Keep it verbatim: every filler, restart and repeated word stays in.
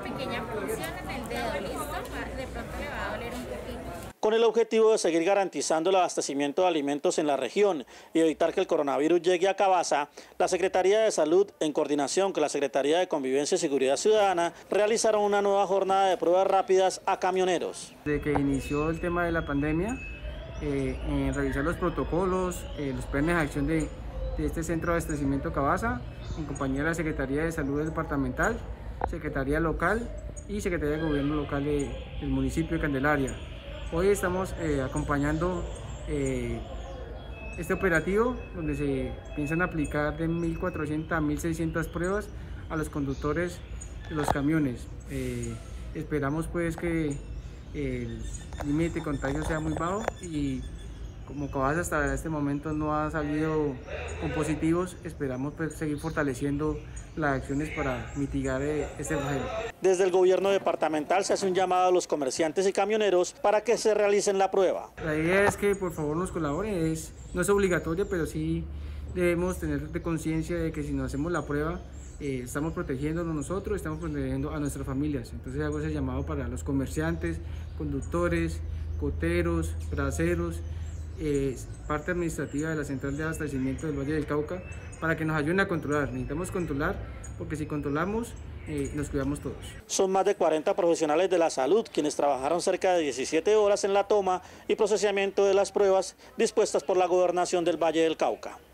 pequeña punción en el dedo, ¿listo? De pronto le va a doler un poquito. Con el objetivo de seguir garantizando el abastecimiento de alimentos en la región y evitar que el coronavirus llegue a Cavaza, la Secretaría de Salud, en coordinación con la Secretaría de Convivencia y Seguridad Ciudadana, realizaron una nueva jornada de pruebas rápidas a camioneros. Desde que inició el tema de la pandemia, eh, en revisar los protocolos, eh, los planes de acción de, de este centro de abastecimiento Cavaza, en compañía de la Secretaría de Salud Departamental, Secretaría Local y Secretaría de Gobierno Local de, del municipio de Candelaria. Hoy estamos eh, acompañando eh, este operativo donde se piensan aplicar de mil cuatrocientas a mil seiscientas pruebas a los conductores de los camiones. Eh, esperamos pues que el límite de contagio sea muy bajo y como Cavaza hasta este momento no ha salido con positivos, esperamos pues seguir fortaleciendo las acciones para mitigar este flagelo. Desde el gobierno departamental se hace un llamado a los comerciantes y camioneros para que se realicen la prueba. La idea es que por favor nos colaboren, es, no es obligatoria, pero sí debemos tener de conciencia de que si nos hacemos la prueba, eh, estamos protegiéndonos nosotros, estamos protegiendo a nuestras familias. Entonces hago ese llamado para los comerciantes, conductores, coteros, braceros, Eh, parte administrativa de la Central de Abastecimiento del Valle del Cauca, para que nos ayuden a controlar. Necesitamos controlar, porque si controlamos, eh, nos cuidamos todos. Son más de cuarenta profesionales de la salud quienes trabajaron cerca de diecisiete horas en la toma y procesamiento de las pruebas dispuestas por la Gobernación del Valle del Cauca.